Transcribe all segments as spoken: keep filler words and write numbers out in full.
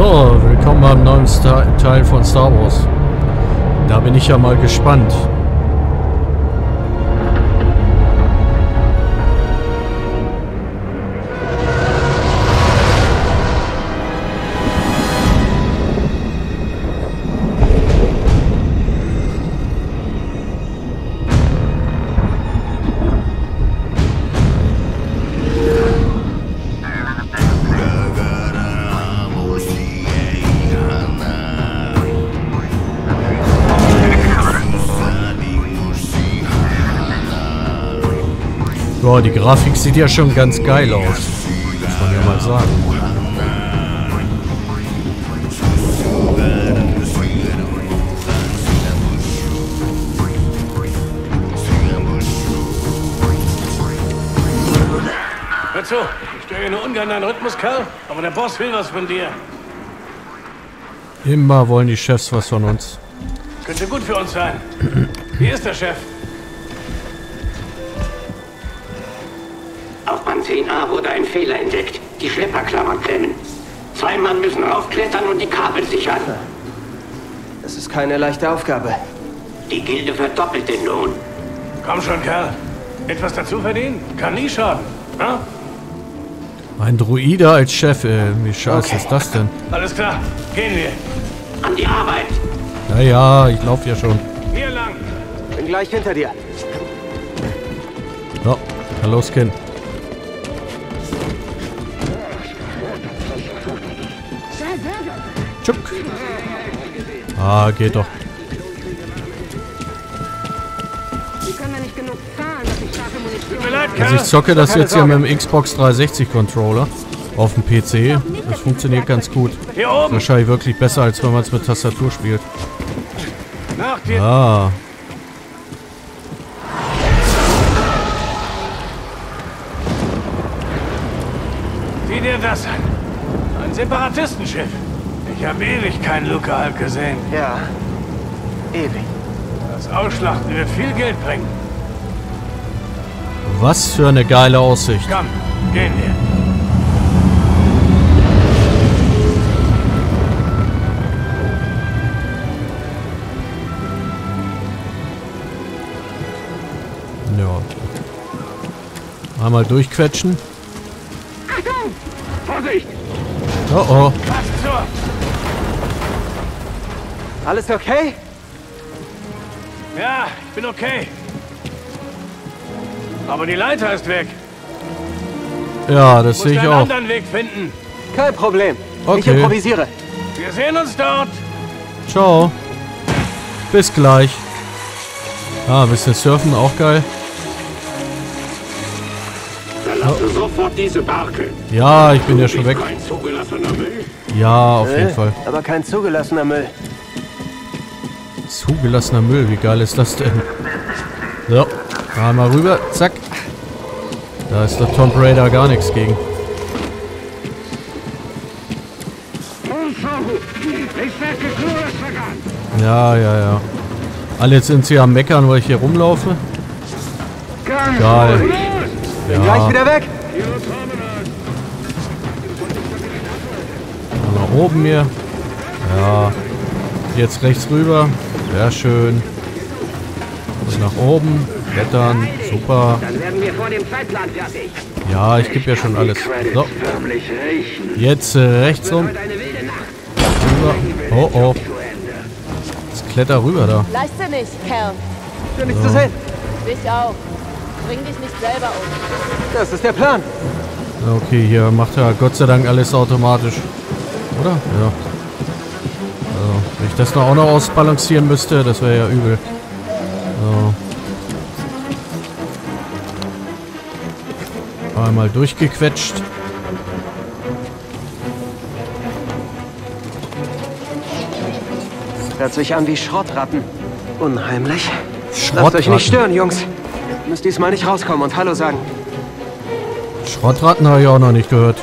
So, willkommen beim neuen Star Teil von Star Wars. Da bin ich ja mal gespannt. Boah, die Grafik sieht ja schon ganz geil aus. Muss man ja mal sagen. Hör zu, ich störe nur ungern deinen Rhythmus, Kerl, aber der Boss will was von dir. Immer wollen die Chefs was von uns. Könnte gut für uns sein. Wie ist der Chef? Auf Bahn zehn a wurde ein Fehler entdeckt. Die Schlepperklammern klemmen. Zwei Mann müssen raufklettern und die Kabel sichern. Das ist keine leichte Aufgabe. Die Gilde verdoppelt den Lohn. Komm schon, Kerl. Etwas dazu verdienen? Kann nie schaden. Na? Ein Druide als Chef, ey. Wie scheiße Okay. ist das denn? Alles klar. Gehen wir. An die Arbeit. Naja, ich laufe ja schon. Hier lang. Bin gleich hinter dir. So, hallo Skin. Tschuk. Ah, geht doch. Tut mir leid, Also Kerl. ich zocke das jetzt hier mit dem Xbox dreihundertsechzig Controller auf dem P C. Das funktioniert ganz gut. Hier oben. Wahrscheinlich wirklich besser, als wenn man es mit Tastatur spielt. Nach dir. Ah. Sieh dir das an. Ein Separatistenschiff. Ich habe ewig keinen Luca halt gesehen. Ja. Ewig. Das Ausschlachten wird viel Geld bringen. Was für eine geile Aussicht. Komm, gehen wir. Ja. Einmal durchquetschen. Achtung! Vorsicht! Oh oh. Was zur? Alles okay? Ja, ich bin okay. Aber die Leiter ist weg. Ja, das Muss sehe ich einen auch. anderen Weg finden. Kein Problem. Ich Okay. improvisiere. Wir sehen uns dort. Ciao. Bis gleich. Ah, ein bisschen surfen, auch geil. Verlasse sofort diese Barke. Ja, ich bin ja schon weg. Kein zugelassener Müll. Ja, auf jeden Äh, Fall. Aber kein zugelassener Müll. Zugelassener Müll, wie geil ist das denn? So, einmal rüber, zack. Da ist der Tomb Raider gar nichts gegen. Ja, ja, ja. Alle jetzt sind sie am Meckern, weil ich hier rumlaufe. Geil. Bin gleich Ja, wieder weg. nach oben hier. Ja. Jetzt rechts rüber. Sehr schön. Und nach oben. Klettern. Super. Dann werden wir vor dem Zeitplan fertig. Ja, ich gebe ja schon alles. So. Förmlich riechen. Jetzt äh, rechts rum. Heute eine wilde Nacht. Rüber. Oh, oh. Jetzt kletter rüber da. Leichtsinnig, Kerl. Für nichts zu sehen. Dich auch. Bring dich nicht selber um. Das ist der Plan. Okay, hier macht er Gott sei Dank alles automatisch. Oder? Ja. Also, wenn ich das noch auch noch ausbalancieren müsste, das wäre ja übel. So. Einmal durchgequetscht. Hört sich an wie Schrottratten. Unheimlich. Lasst Schrottratten. euch nicht stören, Jungs. Müsst diesmal nicht rauskommen und Hallo sagen. Schrottratten habe ich auch noch nicht gehört.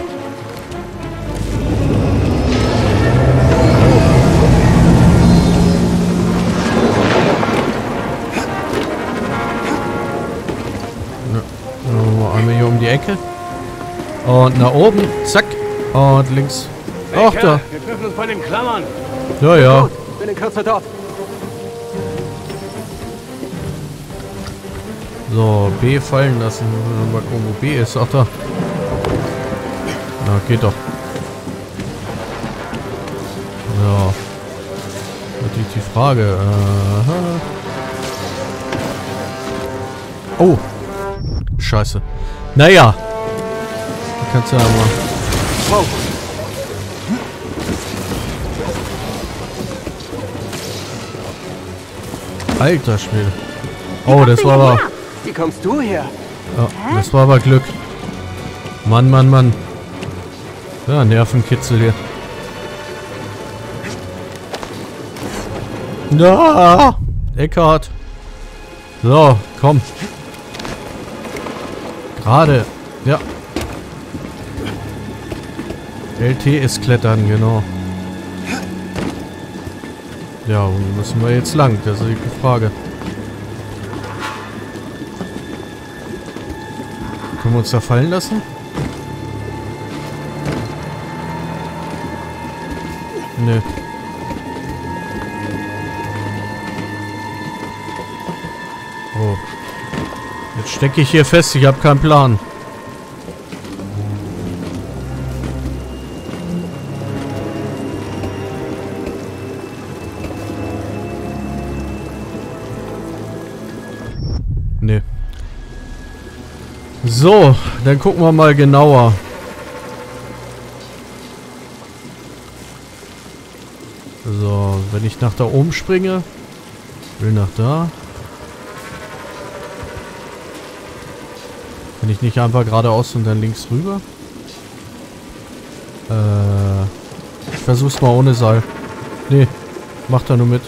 Ja, einmal hier um die Ecke. Und nach oben. Zack. Und links. Hey, Ach, Kerl, da. wir treffen uns bei den Klammern. Ja, ja. Gut, bin in Kürze dort. So, B fallen lassen. Mal gucken, wo B ist. Ach, da. Na, geht doch. So. Natürlich die Frage. Aha. Oh. Scheiße. Naja. Da kannst du ja mal. Wow. Alter Schwede. Oh, das war aber. Wie kommst du her? Ja, das war aber Glück. Mann, Mann, Mann. Ja, Nervenkitzel hier. Na, Eckhart. So, komm. Gerade. Ja. L T ist klettern, genau. Ja, wo müssen wir jetzt lang? Das ist die Frage. Können wir uns da fallen lassen? Nö. Oh. Jetzt stecke ich hier fest, ich habe keinen Plan. Nee. So, dann gucken wir mal genauer. So, wenn ich nach da oben springe, will nach da. Kann ich nicht einfach geradeaus und dann links rüber? Äh, ich versuch's mal ohne Seil. Nee, macht er nur mit.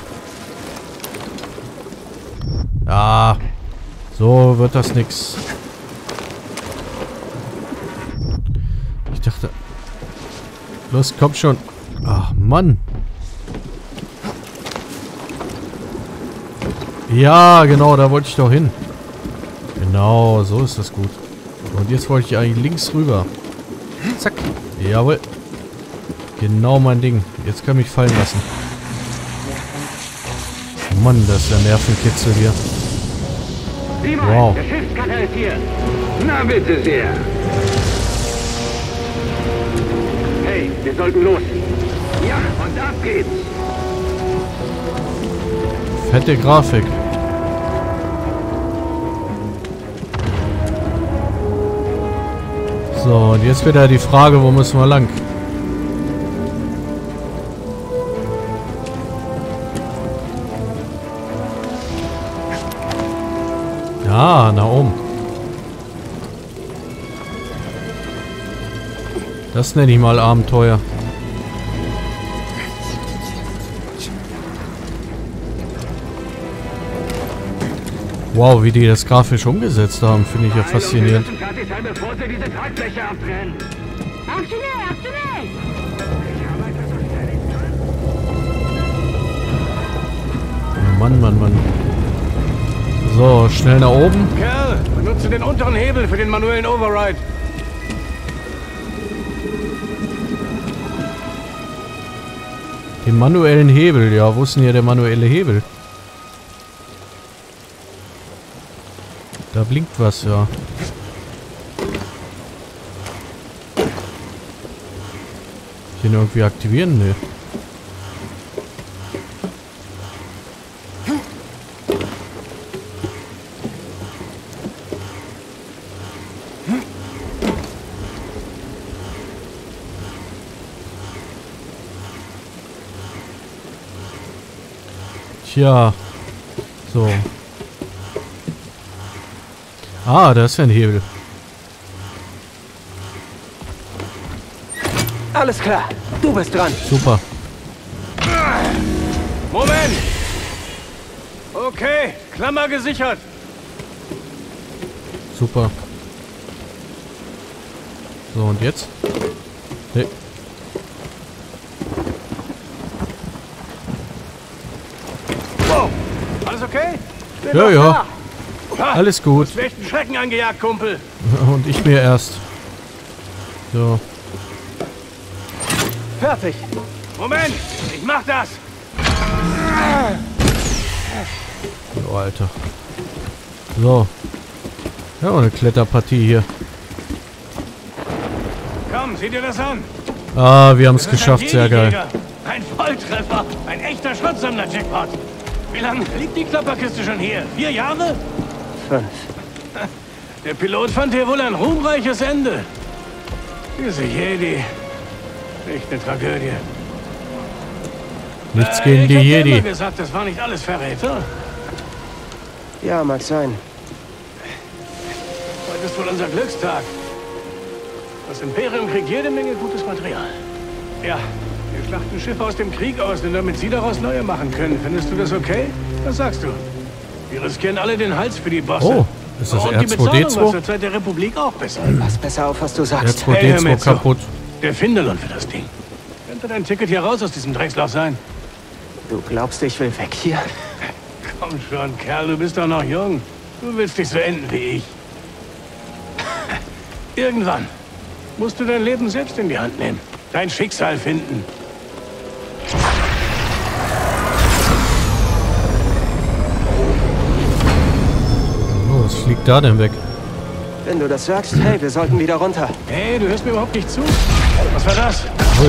Ja, so wird das nix. Ich dachte... Los, komm schon. Ach, Mann. Ja, genau, da wollte ich doch hin. Genau, so ist das gut. Und jetzt wollte ich eigentlich links rüber. Zack. Jawohl. Genau mein Ding. Jetzt kann ich mich fallen lassen. Mann, das ist der Nervenkitzel hier. Wow. Der Schiffskatapult hier. Na bitte sehr. Hey, wir sollten los. Ja, und ab geht's. Fette Grafik. So, und jetzt wieder die Frage, wo müssen wir lang? Ja, nach oben. Das nenne ich mal Abenteuer. Wow, wie die das grafisch umgesetzt haben, finde ich ja faszinierend. Bevor sie diese Tragfläche abbrennen. Auf schnell, auf schnell! Mann, Mann, Mann. So, schnell nach oben. Kerl, benutze den unteren Hebel für den manuellen Override. Den manuellen Hebel, ja, wo ist denn hier der manuelle Hebel? Da blinkt was, ja. Den irgendwie aktivieren? Nö. Tja. So. Ah, da ist ja ein Hebel. Alles klar, du bist dran. Super. Moment! Okay, Klammer gesichert. Super. So, und jetzt? Nee. Wow, alles okay? Bin Ja, noch ja. da. Ha, Alles Du gut. hast mir echt einen Schrecken angejagt, Kumpel. Und ich mir erst. So. Fertig. Moment, ich mach das. Oh, Alter. So. Ja, eine Kletterpartie hier. Komm, sieh dir das an. Ah, wir haben es Das ist geschafft. ein Sehr geil. Jedi-Jäger. Ein Volltreffer. Ein echter Schrottsammler-Jackpot. Wie lange liegt die Klapperkiste schon hier? Vier Jahre? Fünf. Der Pilot fand hier wohl ein ruhmreiches Ende. Diese Jedi. Echt eine Tragödie. Nichts Äh, gegen die ich hab dir Jedi. immer gesagt, das war nicht alles Verräter. Ja, mag sein. Heute ist wohl unser Glückstag. Das Imperium kriegt jede Menge gutes Material. Ja, wir schlachten Schiffe aus dem Krieg aus, nur damit sie daraus neue machen können. Findest du das okay? Was sagst du? Wir riskieren alle den Hals für die Bosse. Oh, ist das Und R die zwei D Bezahlung war zwei? zur Zeit der Republik auch besser. Pass besser auf, was du R sagst. zwei Hey, D hör zwei mir zu. kaputt. Der Finderlohn für das Ding. Könnte dein Ticket hier raus aus diesem Drecksloch sein? Du glaubst, ich will weg hier? Komm schon, Kerl, du bist doch noch jung. Du willst nicht so enden wie ich. Irgendwann musst du dein Leben selbst in die Hand nehmen. Dein Schicksal finden. Oh, was fliegt da denn weg? Wenn du das sagst, hey, wir sollten wieder runter. Hey, du hörst mir überhaupt nicht zu. Was war das? Ui.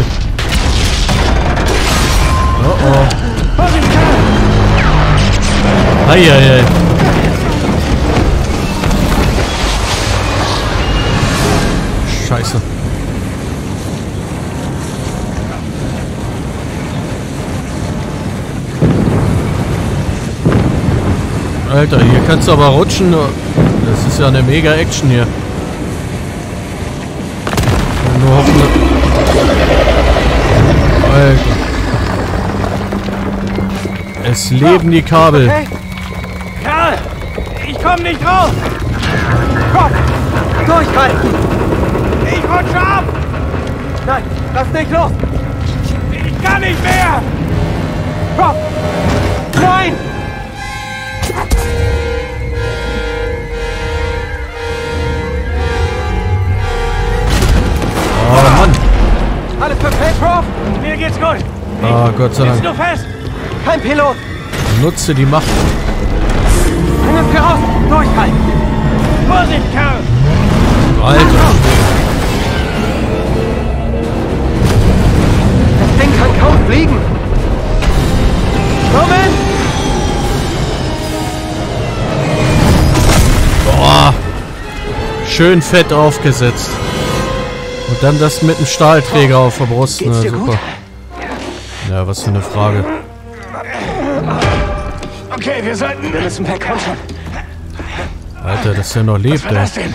Oh oh. Vorsicht, Kerl! Eieiei. Scheiße. Alter, hier kannst du aber rutschen. Das ist ja eine mega Action hier. Nur hoffen. Alter. Es leben die Kabel. Hey! Kerl! Ich komm nicht raus! Komm! Durchhalten! Ich rutsche ab! Nein, lass nicht los! Ich kann nicht mehr! Komm! Nein! Oh Mann. Alles perfekt, Prof? Mir geht's gut! Ah, Gott sei Sitzt Dank. du fest? Kein Pilot! Nutze die Macht. Bring uns hier raus! Durchhalten! Vorsicht, Kerl! Alter. Das Ding kann kaum fliegen! Moment! Boah. Schön fett aufgesetzt. Und dann das mit dem Stahlträger auf der Brust. Geht's Na, dir super. gut? Ja, was für eine Frage. Okay, wir sollten... Wir müssen weg, komm schon. Alter, dass der noch Was lebt, war ey. das denn?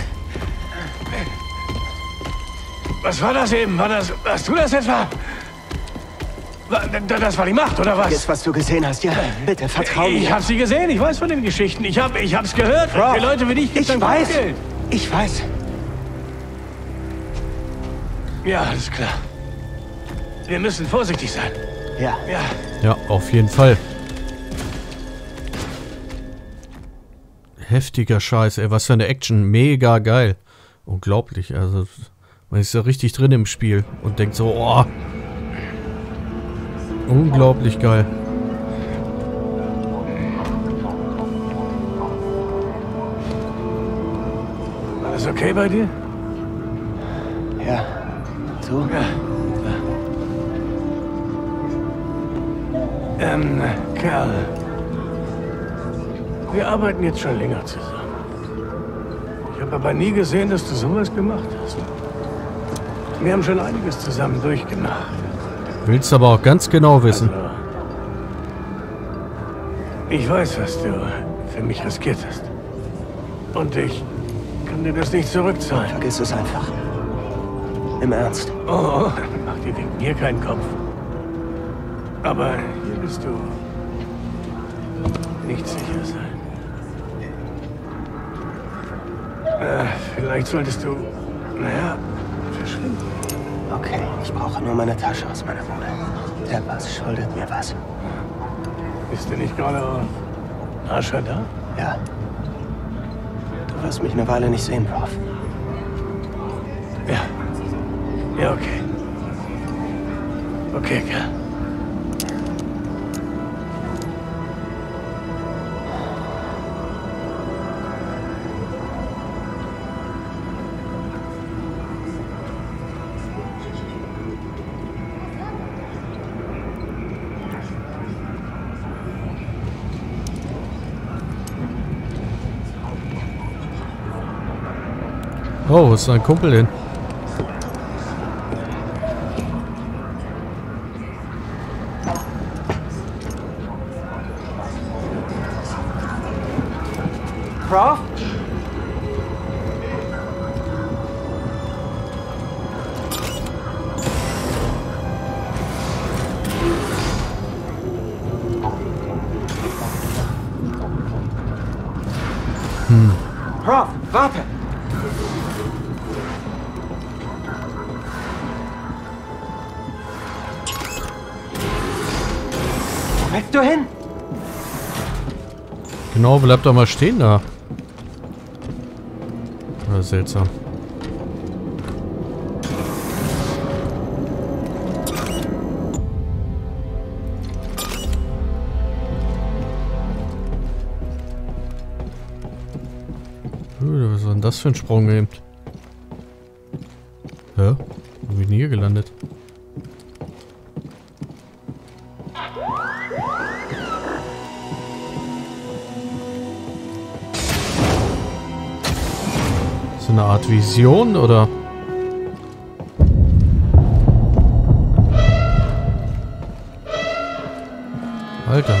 Was war das eben? War das... Warst du das etwa? War- Das war die Macht, oder was? Jetzt, was du gesehen hast, ja? Bitte, vertrau mir. Ich hab sie gesehen, ich weiß von den Geschichten. Ich hab, ich hab's gehört. Prof, Für Leute wie dich gibt's ich ein weiß. Geld. Ich weiß. Ja, alles klar. Wir müssen vorsichtig sein. Ja. Ja. Ja, auf jeden Fall. Heftiger Scheiß, ey. Was für eine Action. Mega geil. Unglaublich. Also, man ist ja richtig drin im Spiel und denkt so, oh. Unglaublich geil. Alles okay bei dir? Ja. Du? Ja. Ähm, Kerl. Wir arbeiten jetzt schon länger zusammen. Ich habe aber nie gesehen, dass du sowas gemacht hast. Wir haben schon einiges zusammen durchgemacht. Willst aber auch ganz genau wissen. Also, ich weiß, was du für mich riskiert hast. Und ich kann dir das nicht zurückzahlen. Vergiss es einfach. Im Ernst. Oh, mach dir wegen mir keinen Kopf. Aber hier bist du nicht sicher sein. Äh, vielleicht solltest du, naja, verschwinden. Okay, ich brauche nur meine Tasche aus meiner Bude. Der Bass schuldet mir was. Bist du nicht gerade auf Ascha da? Ja. Du wirst mich eine Weile nicht sehen, Prof. Ja. Ja, okay. Okay, Kerl. Oh, wo ist dein Kumpel hin? Prof? Hm. Prof, warte! Wo willst du hin? Genau, bleib doch mal stehen da. Ah, seltsam. Uh, was war denn das für ein Sprung eben? Hä? Wo bin ich denn hier gelandet? So eine Art Vision, oder? Alter.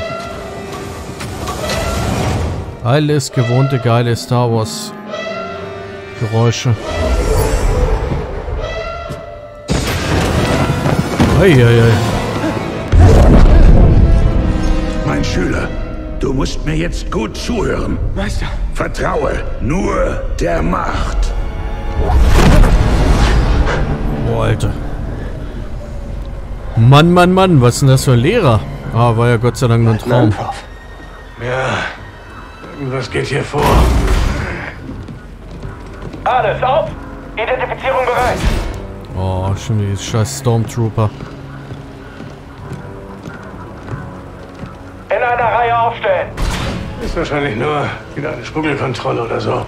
Alles gewohnte geile Star Wars Geräusche. Eieiei. Mein Schüler, du musst mir jetzt gut zuhören. Meister. Vertraue nur der Macht. Boah, Alter. Mann, Mann, Mann, was ist denn das für ein Lehrer? Ah, war ja Gott sei Dank nur ein Traum. Nein, Prof. Ja, irgendwas geht hier vor. Alles auf! Identifizierung bereit! Oh, schon die scheiß Stormtrooper. In einer Reihe aufstellen! Ist wahrscheinlich nur wieder eine Schmuggelkontrolle oder so.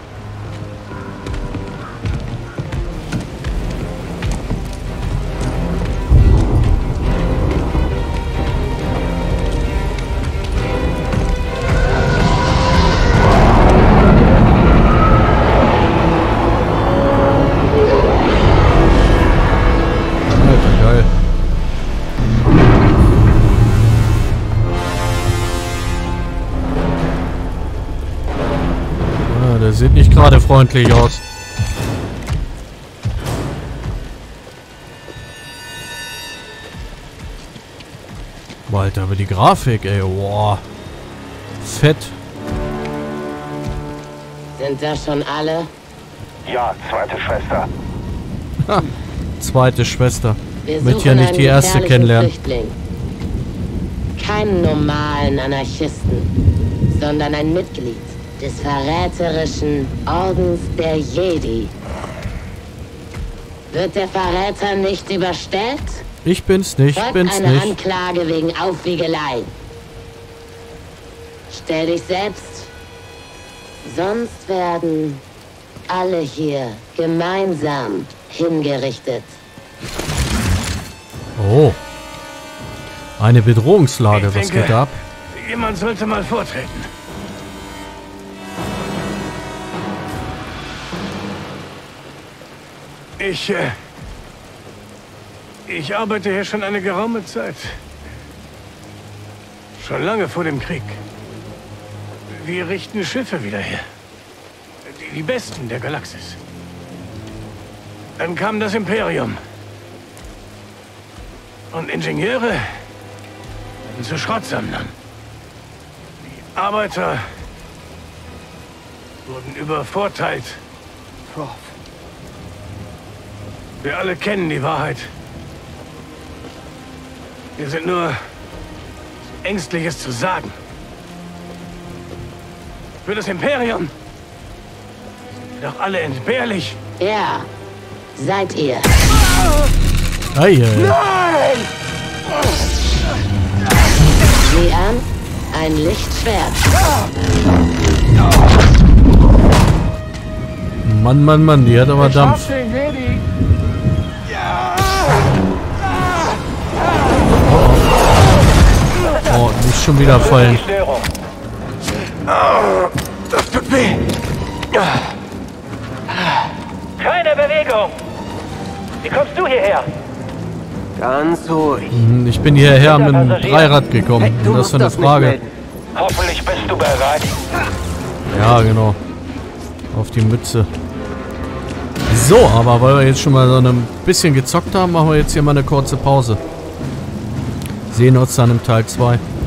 Der sieht nicht gerade freundlich aus. Alter, aber die Grafik, ey, wow. Fett. Sind das schon alle? Ja, zweite Schwester. Ha, zweite Schwester. Wir Möchte ja suchen nicht die einen erste gefährlichen kennenlernen. Flüchtling. Keinen normalen Anarchisten, sondern ein Mitglied des verräterischen Ordens der Jedi. Wird der Verräter nicht überstellt? Ich bin's nicht, Folgt bin's eine nicht. Anklage wegen Aufwiegelei. Stell dich selbst. Sonst werden alle hier gemeinsam hingerichtet. Oh. Eine Bedrohungslage, Ich was denke, geht da ab? Jemand sollte mal vortreten. Ich, äh, ich arbeite hier schon eine geraume Zeit. Schon lange vor dem Krieg. Wir richten Schiffe wieder her. Die, die besten der Galaxis. Dann kam das Imperium. Und Ingenieure wurden zu Schrottsammlern. Die Arbeiter wurden übervorteilt. Prof. Wir alle kennen die Wahrheit. Wir sind nur ängstlich, es zu sagen. Für das Imperium sind wir doch alle entbehrlich. Ja, seid ihr. Ei, ei, ei. Nein! Sieh an, ein Lichtschwert. Mann, Mann, Mann, die hat aber Dampf. Oh, nicht schon wieder fallen. Das tut weh. Keine Bewegung. Wie kommst du hierher? Ganz ruhig. Hm, Ich bin hierher mit dem Dreirad gekommen. Hey, du Das ist musst eine das nicht Frage. melden. Hoffentlich bist du bereit. Ja, genau. Auf die Mütze. So, aber weil wir jetzt schon mal so ein bisschen gezockt haben, machen wir jetzt hier mal eine kurze Pause. Sehen uns dann im Teil zwei.